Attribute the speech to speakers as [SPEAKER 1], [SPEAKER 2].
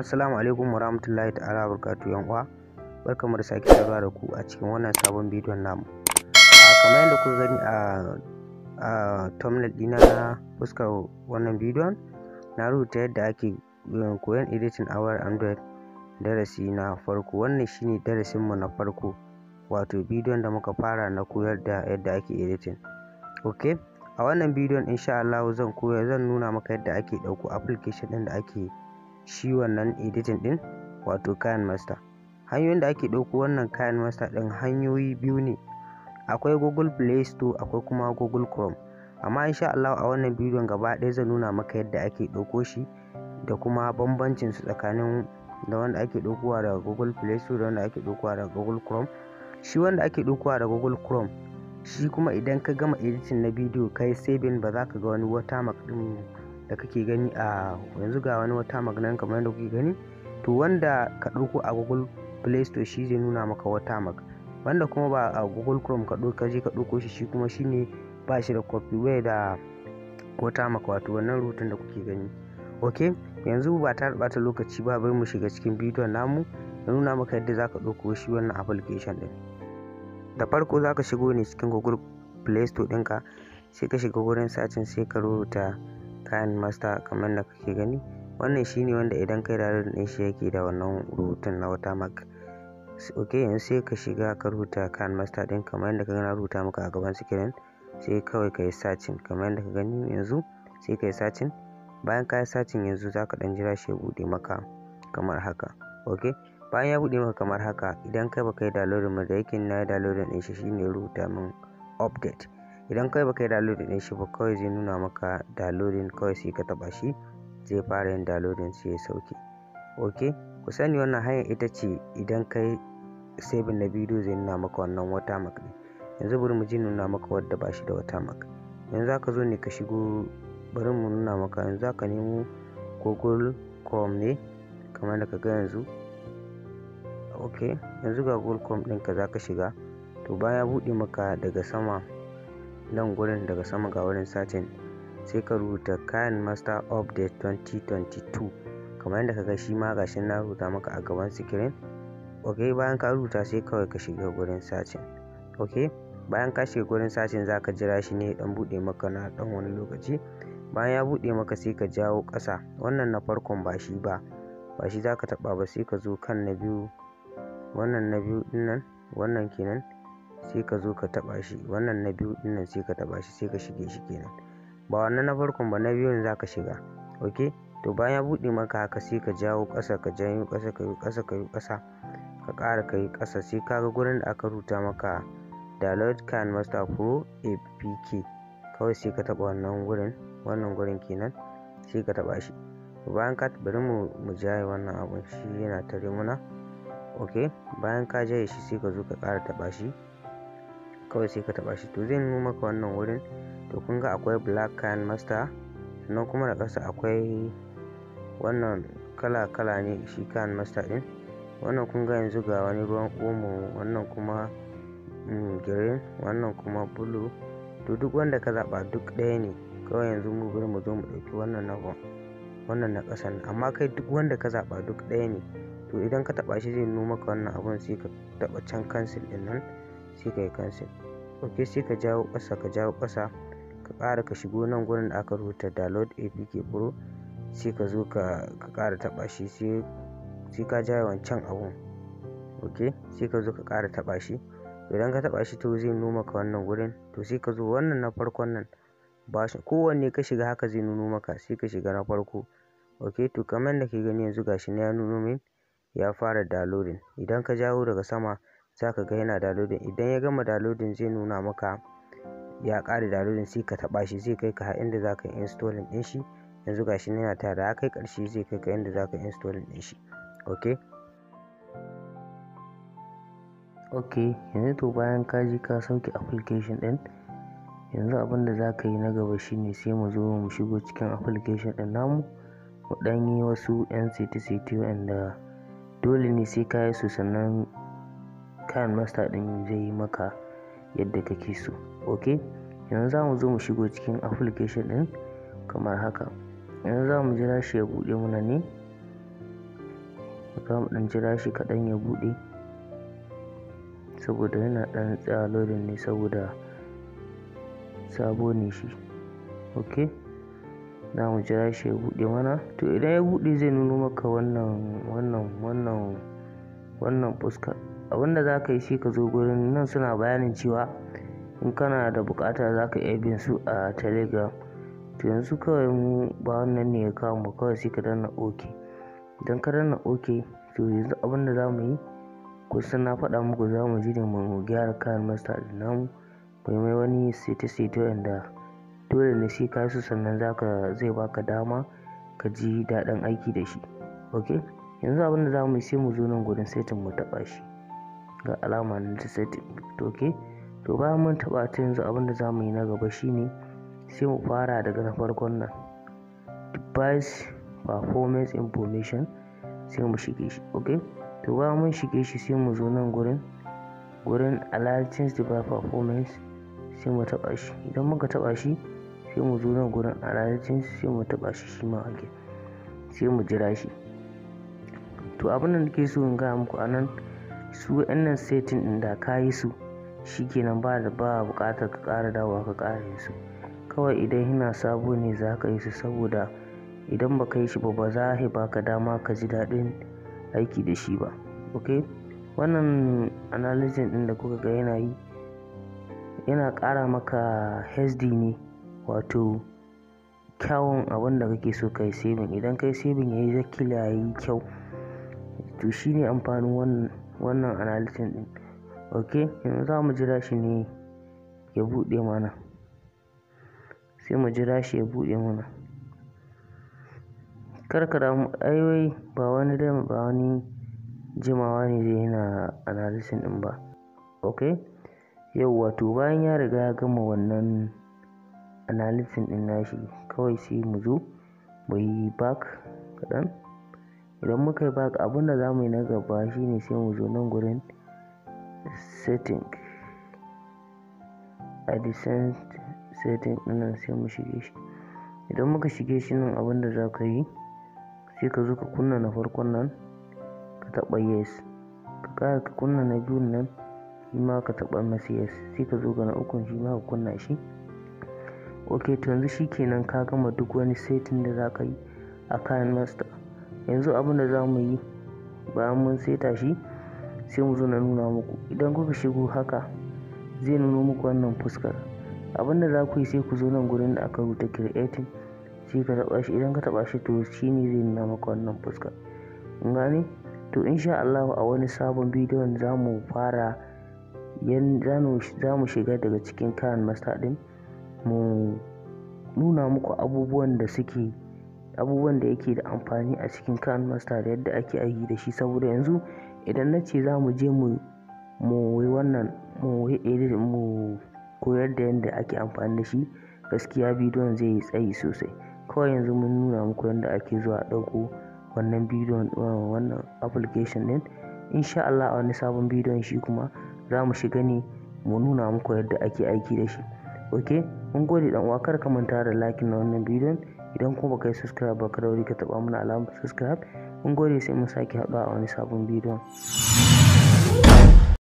[SPEAKER 1] Assalamu alaikum warahmatullahi ta'ala wabarakatuh yan uwa. Barkamu da sake saduwa da ku a cikin wannan sabon bidiyon namu. Kamar yadda kuka gani a thumbnail dina na fuskar wannan bidiyon, na rubuta yadda ake koyon editing a wayar Android darasi na farko. Wannan shine darasin mu na farko, wato bidiyon da muka fara na koyar da yadda ake editing. Okay, a wannan bidiyon insha Allah zan nuna maka yadda ake dauko application din da ake shi wannan editing din, wato KineMaster. Hanyoyin da ake dauko wannan KineMaster din hanyoyi biyu ne, akwai Google Play Store akwai kuma Google Chrome. Amma insha Allah a wannan bidiyon gaba ɗaya zan nuna maka yadda ake dauko shi da kuma bambancin su tsakanin da wanda ake daukowa daga Google Play Store da wanda ake daukowa daga Google Chrome. Shi wanda ake daukowa daga Google Chrome, shi kuma idan ka gama editing na bidiyo kai saving, ba za ka ga wani watermark din da kake gani a yanzu. Ga wani watermark nan kamar yadda kuke gani, to wanda ka dauko a Google Play Store shi zai nuna maka watermark, wanda kuma ba a Google Chrome ka dauko shi kuma shine ba shi da copy, bai da watermark, wato wannan rubutun da kuke gani. Okay, yanzu ba ta bata lokaci ba, bari mu shiga cikin bidiyon namu da nuna maka yadda zaka dauko shi wannan application din. Da farko zaka shigo ne cikin Google Play Store ɗinka, sai ka shiga wurin searching, sai ka rubuta KineMaster kamar da kake gani. Wannan shine wanda idan kai download din shi yake da wannan rubutun na watermark. Okay, yanzu sai ka shiga ka rubuta KineMaster din kamar yadda ka gana rubuta maka a gaban screen, sai kawai ka yi searching kamar yadda ka gani yanzu, sai ka yi searching. Bayan ka yi searching yanzu zaka dan jira shi ya bude maka kamar haka. Okay, bayan ya bude maka kamar haka, idan kai baka yi downloading ba, da yake na yi downloading din shi shine rubuta min update. Idan kai baka yi downloading din shi ba, kawai zai nuna maka downloading, kawai sai ka taba shi zai fara yin downloading sai ya sauke. Okay, ku sani wannan hanyar ita ce idan kai saving na bidiyo zai nuna maka wannan watermark ne. Yanzu bari mu ji nuna maka wadda ba shi da watermark. Yanzu zaka zo ne ka shigo, bari mu nuna maka. yanzu zaka nemo Google Chrome ne kamar da ka ga yanzu. Okay, yanzu ga Google Chrome ɗinka zaka shiga, to bayan ya buɗe maka daga sama nan gurin, daga sama ga wurin searching, sai ka rubuta KineMaster Update 2022 kamar yadda kaga shi ma gashi na rubuta maka a gaban screen. Okay, bayan ka rubuta sai kawai ka shiga gurin searching. Okay, bayan ka shiga gurin searching zaka jira shi ne dan buɗe maka na dan wani lokaci. Bayan ya buɗe maka sai ka jawo ƙasa, wannan na farkon ba shi zaka taba ba, sai ka zo kan na biyu, wannan na biyu dinnan, wannan kenan, sai ka zo ka taba shi, wannan na biyu dinnan sai ka taba shi, sai ka shige shi kenan. Ba wannan na farkon ba, na biyun zaka shiga. Okay, to bayan ya bude maka haka sai ka jawo ƙasa, ka janyo ƙasa, ka yi ƙasa, ka yi ƙasa, ka ƙara ka yi ƙasa, sai ka ga gurin da aka rubuta maka download KineMaster Pro APK, kawai sai ka taba wannan gurin kenan, sai ka taba shi. Bayan ka bari mu jaye wannan abun, shi yana tare muna. Okay, bayan ka jaye shi sai ka zo ka ƙara taba shi, kawai sai ka taba shi, to zai nuna maka wannan wurin. To kun ga akwai black KineMaster, sannan kuma da ƙasa akwai wannan kala ne shi KineMaster din. Wannan kun ga yanzu ga wani ruwan omo, wannan kuma green, wannan kuma blue. To duk wanda ka zaba duk ɗaya ne, kawai yanzu mu bari mu zo mu ɗauki wannan na ƙasan, amma kai duk wanda ka zaba duk ɗaya ne. To idan ka taba shi zai nuna maka wannan abun, sai ka taba can cancel din nan, sai ka yi cancel. Okay, sai ka jawo ƙasa, ka ƙara ka shigo nan gurin da aka rubuta download APK Pro, sai ka zo ka ƙara taba shi, sai ka jaye wancan abun. Okay, sai ka zo ka ƙara taba shi. Idan ka taba shi to zai nuna maka wannan gurin, to sai ka zo wannan na farkon nan, ba shi kowanne ka shiga haka zai nuno maka, sai ka shiga na farko. Okay, to kamar da ke gani yanzu gashi ne ya nuno min ya fara downloading. Idan ka jawo daga sama zaka ga yana downloading. Idan ya gama downloading zai nuna maka ya ƙare downloading, sai ka taba shi, zai kai ka har inda zaka yi installing din shi. Yanzu gashi ne yana tare, ya kai ƙarshe zai kai ka inda zaka yi installing din shi. Okay, yanzu to bayan ka ji ka sauke application din, yanzu abinda zaka yi na gaba shine sai mu zo mu shigo cikin application din namu, mu dan yi wasu yan seti wanda dole ne sai ka yi su, sannan KineMaster din zai yi maka yadda kake so. Okay, yanzu za mu zo mu shigo cikin application din kamar haka. Yanzu za mu jira shi ya bude mana ne. za mu dan jira shi kaɗan ya buɗe saboda yana dan tsaya loading ne saboda sabo ne shi. Okay, za mu jira shi ya buɗe mana. To idan ya buɗe zai nuno maka wannan fuskar. Abinda za ka yi shi ka zo gurin nan, suna bayanin cewa in kana da bukata za ka iya bin su a Telegram. To yanzu kawai mu ba wannan ne ya kawo mu, kawai sai ka danna OK. Idan ka danna OK, to yanzu abinda za mu yi, kusan na faɗa muku za mu je ne mu gyara kayan master din namu, mai wani sete wanda dole ne sai ka su sannan zai baka dama ka ji daɗin aiki da shi. Okay, yanzu abinda za mu yi sai mu zo nan gurin setting mu taɓa shi, ga alama na ta setting. Okay, to bayan mun taɓa ta yanzu abinda za mu yi na gaba shine sai mu fara daga na farkon nan, device performance information, sai mu shige shi. Okay, to bayan mun shige shi sai mu zo nan gurin analytics device performance, sai mu taɓa shi. Idan muka taɓa shi sai mu zo nan gurin analytics, sai mu taɓa shi shi ma again, sai mu jira shi. To abin da nake so in gaya muku anan, su wa'annan setting ɗin da ka yi su shikenan, ba buƙatar ka ƙara dawowa ka ƙara yin su. Kawai idan yana sabo ne za ka yi su, saboda idan ba ka yi shi ba za a baka dama ka ji daɗin aiki da shi ba. Okay, wannan analysis ɗin da kuka ga yana yi, yana ƙara maka HD ne, wato kyawun abin da kake so ka yi saving. Idan ka yi saving ya yi zakila ya yi kyau, to shi ne amfanin wannan analysis ɗin. Okay, yanzu za mu jira shi ne ya buɗe mana, sai mu jira shi ya buɗe mana. Karkara mu aiwai ba wani jimawa ne zai yana analysis ɗin ba. Okay, yauwa, to bayan ya riga ya gama wannan analysis ɗin nashi, kawai sai mu zo mu yi back kaɗan. Idan muka yi back, abinda za mu yi na gaba shine sai mu zo nan gurin setting, a descent setting ɗin nan sai mu shige shi. Idan muka shige shi nan, abinda za ka yi sai ka zo ka kunna na farkon nan, ka taɓa yes, ka kunna na biyun nan shi ma ka taɓa masa yes, sai ka zo ga na ukun shi ma ka kunna shi. Okay, to yanzu shikenan ka gama duk wani setting da za ka yi a kayan master. Yanzu abinda za mu yi bayan mun seta shi, sai mu zo na nuna muku. Idan kuka shigo haka zai nuno muku wannan fuskar. Abinda za ku yi sai ku zo nan gurin da aka rubuta creating, sai ka taɓa shi. Idan ka taɓa shi, to shi ne zai nuna maka wannan fuskar. Kun gane? To insha Allah a wani sabon bidiyon za mu fara za mu shiga daga cikin kayan master din, mu nuna muku abubuwan da yake da amfani a cikin kayan master da yadda ake aiki da shi. Saboda yanzu idan na ce za mu je mu koyar da yadda ake amfani da shi, gaskiya bidiyon zai yi tsayi sosai. Kawai yanzu mun nuna muku yadda ake zuwa a ɗauko wannan bidiyon, wannan application din. Insha Allah a wani sabon bidiyon shi kuma za mu shiga ne mu nuna muku yadda ake aiki da shi. Okay, mun gode dan uwa, kar ka manta da like na wannan bidiyon. Idan kuma baka yi subscribe ba, ka daure ka taɓa mana alamar subscribe. Mun gode, sai mun sake haɗuwa a wani sabon bidiyon.